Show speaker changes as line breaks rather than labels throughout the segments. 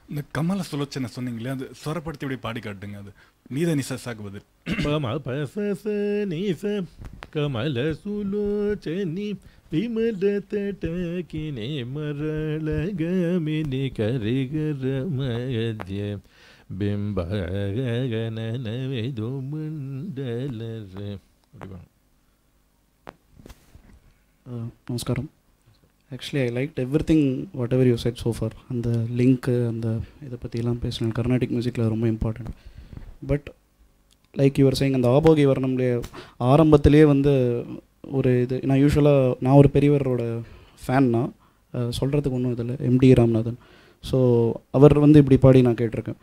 இந்த கமல சுலோச்சனை சொன்னீங்களே, அது ஸ்வரப்படுத்தி இப்படி பாடி காட்டுங்க. அது நீத நிசாக்கு பதில்.
கமல சுலோச்சனி விமல தட்டகினே மரளகமினி கரிகர மத்ய பிம்பகனனவிது மண்டலரே.
நமஸ்காரம். Actually I like everything whatever you said so far. அந்த லிங்க்கு அந்த இதை பற்றிலாம் பேசினேன். கர்நாடிக் மியூசிக்கில் ரொம்ப important. But like your saying, அந்த ஆபோகி வர்ணம்லேயே ஆரம்பத்திலேயே வந்து ஒரு இது, நான் யூஸ்வலாக நான் ஒரு பெரியவரோட ஃபேன்னா சொல்கிறதுக்கு ஒன்றும் இதில் எம்டி ராமநாதன். ஸோ அவர் வந்து இப்படி பாடி நான் கேட்டிருக்கேன்.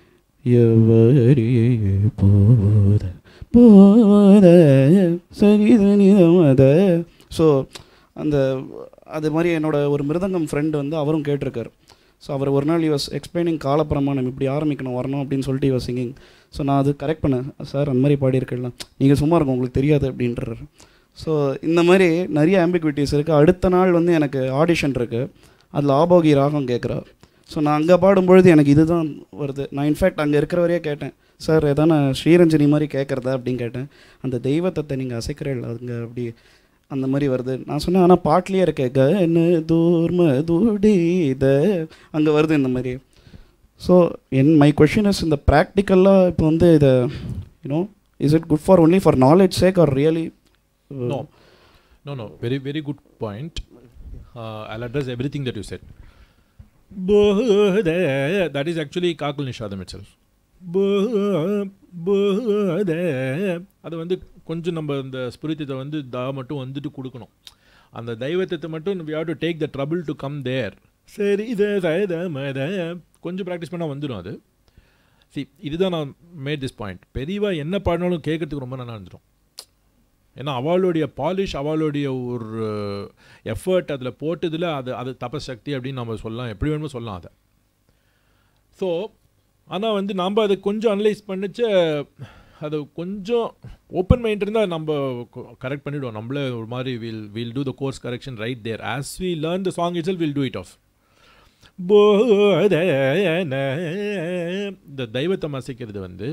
போத போத சரிதனிதமத. ஸோ அந்த அது மாதிரி என்னோடய ஒரு மிருதங்கம் ஃப்ரெண்டு வந்து அவரும் கேட்டிருக்கார். ஸோ அவர் ஒரு நாள் வாஸ் எக்ஸ்பிளைனிங் காலப்பிரமாணம் இப்படி ஆரம்பிக்கணும் வரணும் அப்படின்னு சொல்லிட்டு வாஸ் சிங்கிங். ஸோ நான் அது கரெக்ட் பண்ணேன். சார் அந்த மாதிரி பாடியிருக்கலாம், நீங்கள் சும்மா இருக்கும் உங்களுக்கு தெரியாது அப்படின்றாரு. ஸோ இந்த மாதிரி நிறைய ஆம்பிகுவிட்டிஸ் இருக்குது. அடுத்த நாள் வந்து எனக்கு ஆடிஷன் இருக்குது, அதில் ஆபோகி ராகம் கேட்குறா. ஸோ நான் அங்கே பாடும்பொழுது எனக்கு இதுதான் வருது. நான் இன்ஃபேக்ட் அங்கே இருக்கிறவரையே கேட்டேன், சார் எதான ஸ்ரீரஞ்சனி மாதிரி கேட்குறதா அப்படின்னு கேட்டேன். அந்த தெய்வத்தை நீங்கள் அசைக்கிறீர்கள் அங்கே அப்படி அந்த மாதிரி வருது. நான் சொன்னேன், ஆனால் பாட்டிலே இருக்க கன தூர்ம தூடித அங்கே வருது இந்த மாதிரி. ஸோ மை கொஷின் இஸ், இந்த ப்ராக்டிக்கலாக இப்போ வந்து இதை you know is it good for only for knowledge sake or really?
No, very good point. I'll address everything that you said. That is actually Kakul Nishadam itself. அது வந்து கொஞ்சம் நம்ம இந்த ஸ்பிரித்தை வந்து மட்டும் வந்துட்டு கொடுக்கணும். அந்த தெய்வத்தை மட்டும் we have to take the trouble to come there. சரி இதை கொஞ்சம் ப்ராக்டிஸ் பண்ணால் வந்துடும் அது. இதுதான் நான் மேட் திஸ் பாயிண்ட். பெரியவா என்ன பாடினாலும் கேட்குறதுக்கு ரொம்ப நல்லா இருந்துடும். ஏன்னா அவளுடைய பாலிஷ், அவளுடைய ஒரு எஃபர்ட் அதில் போட்டதில் அது தபசக்தி அப்படின்னு நம்ம சொல்லலாம், எப்படி வேணுமோ சொல்லலாம் அதை. ஸோ ஆனால் வந்து நம்ம அதை கொஞ்சம் அனலைஸ் பண்ணிச்சு, அது கொஞ்சம் ஓப்பன் மைண்ட் இருந்தால் நம்ம கரெக்ட் பண்ணிவிடுவோம். நம்மளே ஒரு மாதிரி will do the course correction right there. As we learn the song itself will do it off. இந்த தெய்வத்தை அசைக்கிறது வந்து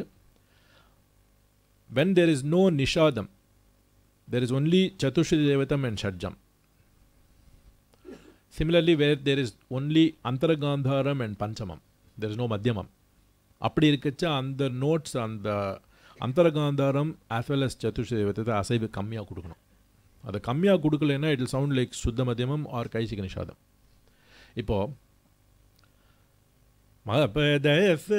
when there is no nishadam, there is only Chatushri Devatam and Shadjam. Similarly, where there is only Antaragandharam and Panchamam, there is no Madhyamam. அப்படி இருக்கச்சா அந்த notes, அந்த அந்தரகாந்தாரம் as well as Chatushri Devatam அசைவு கம்மியாக கொடுக்கணும். அதை கம்மியாக கொடுக்கலைன்னா இட் will sound like சுத்த மத்தியமம் ஆர் கைசிக நிஷாதம். இப்போது மகபதஃப்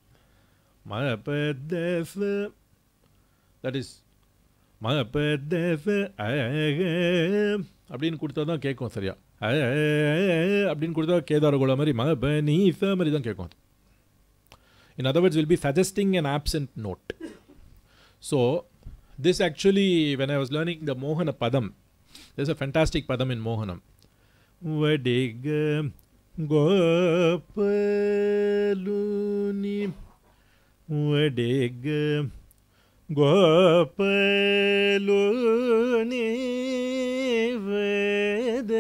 தட் இஸ் மகபதஃப் அப்படின்னு கொடுத்தா தான் கேட்கும் சரியா. அப்படின்னு கொடுத்தா கேதாரகோளா மாதிரி மகபனீஃப மாதிரி தான் கேட்கும். In other words, will be suggesting an absent note. So this actually, when I was learning the Mohana Padam, there's a fantastic Padam in Mohanam. Vadiga Gopaluni Vadiga Gopaluni Vede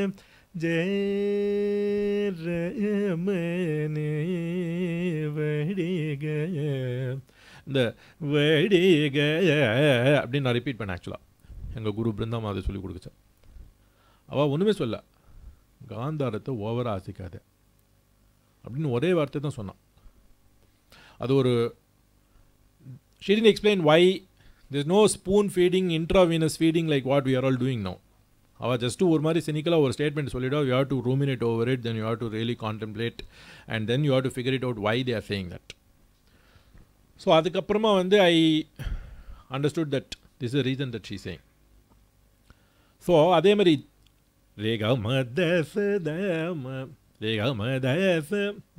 Jeramani Vadiga. இந்த வடிக அப்படின்னு நான் repeat பண்ணேன். ஆக்சுவலாக எங்கள் குரு பிருந்தாமா அதை சொல்லிக் கொடுக்குச்சேன். அவள் ஒன்றுமே சொல்ல, காந்தாரத்தை ஓவராக ஆசிக்காது அப்படின்னு ஒரே வார்த்தை தான் சொன்னான். அது ஒரு she didn't explain why there's no spoon feeding, intravenous feeding like what we are all doing now. அவள் ஜஸ்ட்டு ஒரு மாதிரி சினிக்கலாக ஒரு ஸ்டேட்மெண்ட் சொல்லிவிடும். you have to ruminate over it, then you have to really contemplate and then you have to figure it out why they are saying that. So அதுக்கப்புறமா வந்து I understood that this is reason that she saying. So அதே மாதிரி ரேகா மதஃப தம ரேகா மதஃப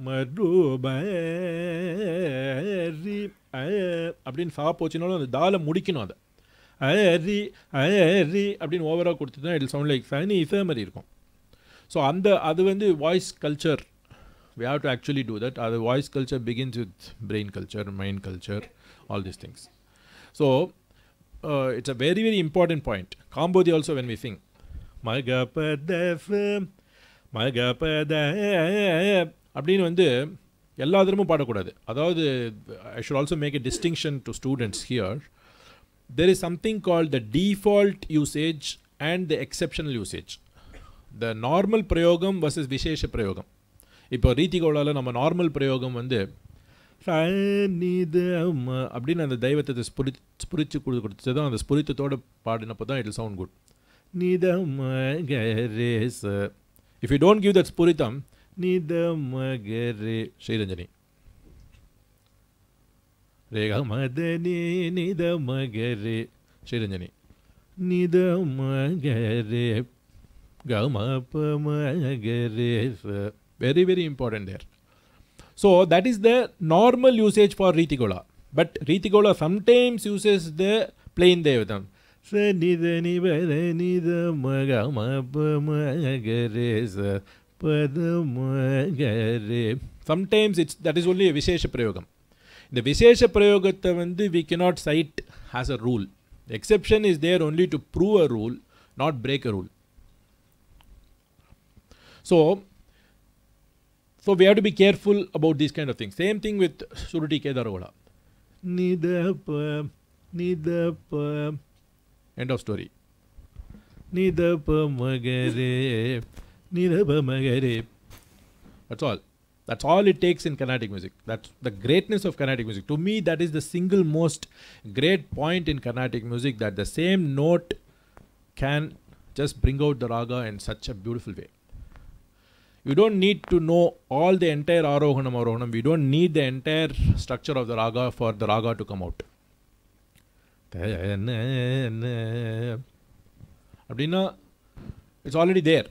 மருபரி அப்படின்னு சா போச்சுனாலும் அந்த தாலை முடிக்கணும். அதை அரி அரி அப்படின்னு ஓவராக கொடுத்துதான் இட் சவுண்ட் லைக் சனி இசை மாதிரி இருக்கும். ஸோ அது வந்து voice culture. We have to actually do that. The voice culture begins with brain culture, mind culture, all these things. So it's a very, very important point. Kambodhi also when we sing. Magapadaf, Magapada, அப்படின்னு வந்து எல்லா தரமும் பாடக்கூடாது. அதாவது I should also make a distinction to students here. There is something called the default usage and the exceptional usage. The normal prayogam versus vishesha prayogam. இப்போ ரீதிகோளால் நம்ம normal பிரயோகம் வந்து அப்படின்னு அந்த தெய்வத்தை ஸ்புரிச்சு கொடுத்து தான் அந்த ஸ்புரித்தத்தோடு பாடினப்போ தான் இட் will sound good. நிதமகரேச. If you don't give that spuritam, நிதமகரே ஸ்ரீரஞ்சனி ரேகா மதனி நிதமகரே Sriranjani நிதமகரே கமபமகரேச. Very, very important there. So that is the normal usage for Ritigola. But Ritigola sometimes uses the plain Devatam. Sometimes that is only a Vishesha Prayogam. The Vishesha Prayogata we cannot cite as a rule. The exception is there only to prove a rule, not break a rule. So we have to be careful about these kind of things. Same thing with Suruti Kedarola. Nidapa, nidapa. End of story. Nidapa magare, nidapa magare. That's all. That's all it takes in Carnatic music. That's the greatness of Carnatic music. To me, that is the single most great point in Carnatic music, that the same note can just bring out the raga in such a beautiful way. You don't need to know all the entire Arohanam. We don't need the entire structure of the raga for the raga to come out. Abdina, it's already there.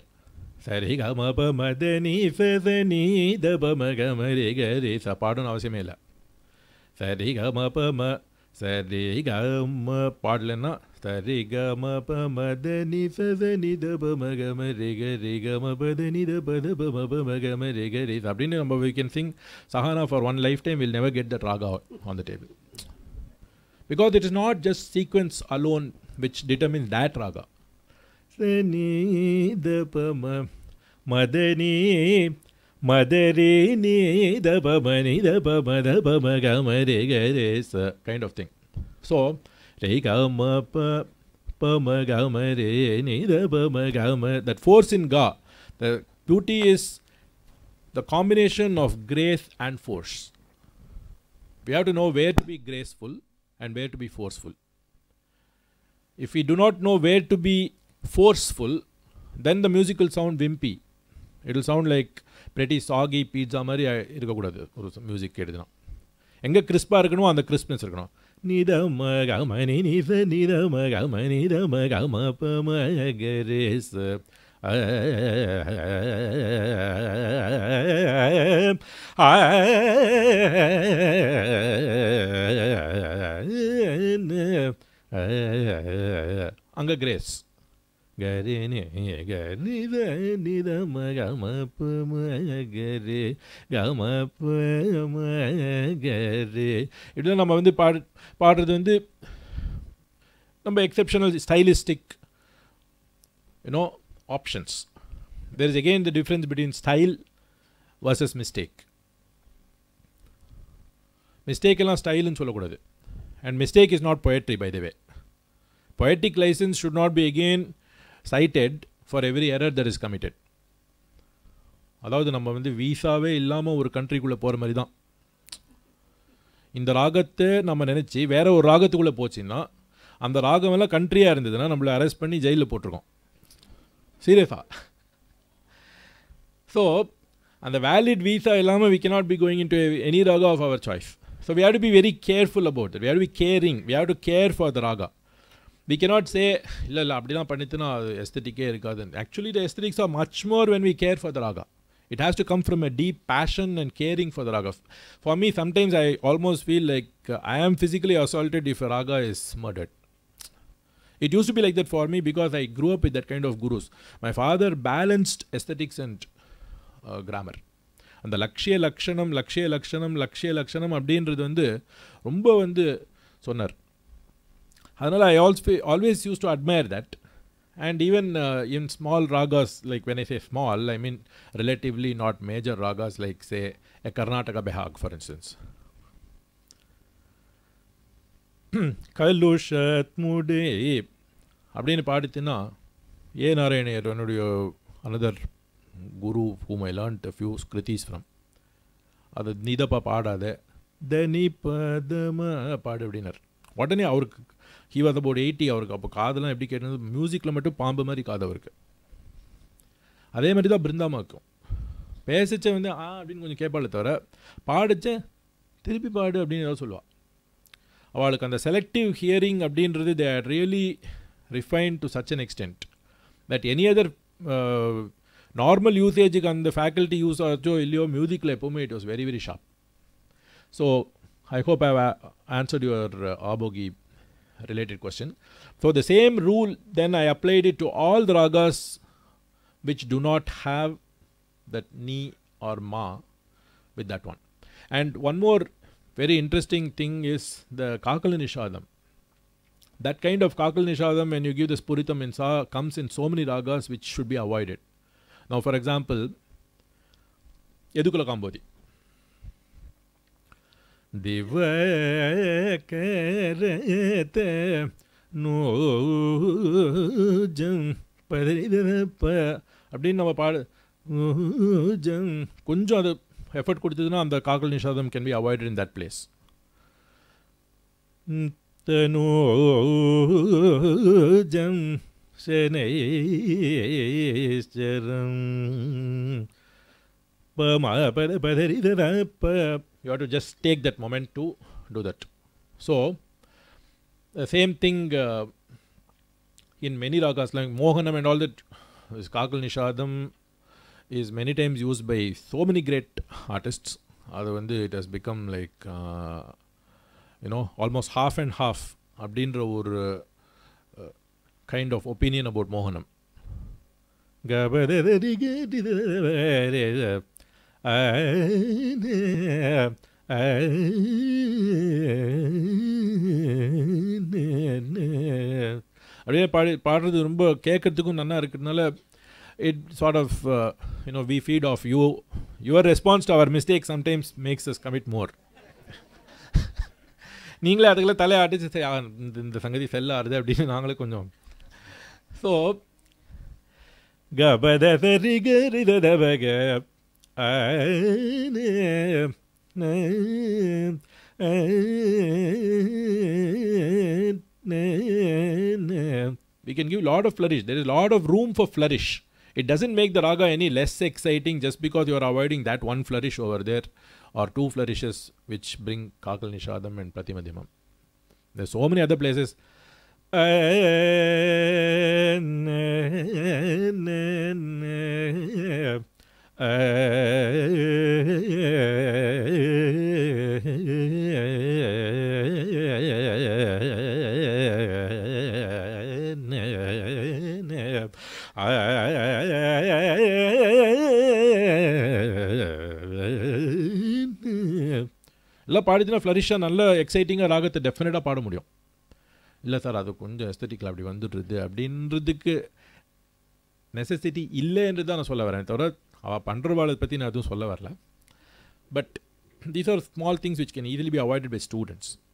பாடணும் அவசியமே இல்லை. பாடலன்னா அப்படின்னு நம்ம we can sing Sahana for one lifetime. We'll never get that raga on the table, because it is not just sequence alone which determines that raga. Madani Madare ni da ba ma ni da ba ma da ba ma ga ma re ga re sa kind of thing. So re ga ma pa pa ma ga ma re ni da ba ma ga ma, that force in ga, the beauty is the combination of grace and force. We have to know where to be graceful and where to be forceful. If we do not know where to be forceful, then the music will sound wimpy. It will sound like pretty soggy pizza மாதிரி இருக்கக்கூடாது. ஒரு music கேட்டுதுன்னா எங்கே கிறிஸ்பாக இருக்கணும், அந்த crispness இருக்கணும். நிதம கமனி நித நிதம கம நிதம கம பமகரேஸ் அங்கே கிரேஸ். கரே கரித நிதம கம பமகரே கம பமகரே. இப்படிலாம் நம்ம பாடுறது நம்ம exceptional stylistic options. There is again the difference between style versus mistake. Mistake எல்லாம் ஸ்டைல்னு சொல்லக்கூடாது. And mistake is not poetry, by the way. Poetic license should not be again cited for every error that is committed. அதாவது நம்ம வீசாவே இல்லாமல் ஒரு கண்ட்ரிக்குள்ளே போகிற மாதிரி தான். இந்த ராகத்தை நம்ம நினச்சி வேற ஒரு ராகத்துக்குள்ளே போச்சுன்னா, அந்த ராகமெல்லாம் கண்ட்ரியாக இருந்ததுன்னா நம்மளை அரெஸ்ட் பண்ணி ஜெயிலில் போட்டிருக்கோம். சீரியஸா. ஸோ அந்த வேலிட் வீசா இல்லாமல் we cannot be going into any raga of our choice. So we have to be very careful about it. We have to be caring. We have to care for the raga. We cannot say இல்லை அப்படிலாம் பண்ணிட்டுனா அது எஸ்தட்டிக்கே இருக்காது. Actually the aesthetics are much more when we care for the raga. It has to come from a deep passion and caring for the raga. For me, sometimes I almost feel like I am physically assaulted if a raga is murdered. It used to be like that for me because I grew up with that kind of gurus. My father balanced aesthetics and grammar. அந்த லக்ஷிய லக்ஷணம் அப்படின்றது ரொம்ப சொன்னார். அதனால் I always used to admire that. And even in small ragas, like when I say small, I mean relatively not major ragas, like say a Karnataka behag, for instance. Kalushat mude அப்படின்னு பாடித்தினா ஏ நாராயணையர் என்னுடைய another guru whom I learnt a few skritis from. அது நீதப்பா பாடாத தனி பதம பாடு அப்படின்னார். உடனே அவருக்கு he was about 80, அவருக்கு அப்போ காதெல்லாம் எப்படி கேட்டது, மியூசிக்கில் மட்டும் பாம்பு மாதிரி காது அவருக்கு. அதே மாதிரி தான் பிருந்தாமாக்கும் பேசிச்ச வந்து அப்படின்னு கொஞ்சம் கேட்பாளே தவிர பாடிச்ச திருப்பி பாடு அப்படின்னு ஏதாவது சொல்லுவாள். அவளுக்கு அந்த செலக்டிவ் ஹியரிங் அப்படின்றது they are really refined to such an extent that any other normal யூசேஜுக்கு அந்த ஃபேக்கல்ட்டி யூஸ் ஆச்சோ இல்லையோ மியூசிக்கில் எப்போவுமே it was very very sharp. So I hope I answered your ஆபோகி related question. So the same rule then I applied it to all the ragas which do not have that ni or ma with that one. And one more very interesting thing is the kakal nishadam. That kind of kakal nishadam when you give the spuritam in sa comes in so many ragas which should be avoided. Now for example Yedukula Kambodi Divakarate நோஜம் பதறிதப்ப அப்படின்னு நம்ம நோஜம் கொஞ்சம் அது effort கொடுத்ததுன்னா அந்த காக்கல் நிஷாதம் can be avoided in that place. தனோஜம் சனைச்சரம் பதறிதப்ப. You have to just take that moment to do that. So the same thing in many ragas like Mohanam and all that, this Kakal Nishadam is many times used by so many great artists. It has become like almost half and half abdindra or kind of opinion about Mohanam. அப்படியே பாடுறது ரொம்ப கேட்கறதுக்கும் நல்லா இருக்கிறதுனால it sort of we feed off you. Your response to our mistake sometimes makes us commit more. நீங்களே அதுக்கெல்லாம் தலையை ஆட்டிச்சு இந்த சங்கதி செல்ல ஆறுது அப்படின்னு நாங்களே கொஞ்சம். ஸோ கபதரி கரிதபக we can give lot of flourish. There is lot of room for flourish. It doesn't make the raga any less exciting just because you are avoiding that one flourish over there or two flourishes which bring kakal nishadam and pratimadhyamam. There are so many other places. எல்லாம் பாடிச்சுன்னா ஃப்ளரிஷாக நல்ல எக்ஸைட்டிங்காக ராகத்தை டெஃபினட்டாக பாட முடியும். இல்லை sir அது கொஞ்சம் எஸ்தட்டிக்கில் அப்படி வந்துடுறது அப்படின்றதுக்கு நெசசிட்டி இல்லைன்றது தான் நான் சொல்ல வரேன் தவிர அவள் பண்ணுறவாளை பற்றி நான் எதுவும் சொல்ல வரல. But these are small things which can easily be avoided by students.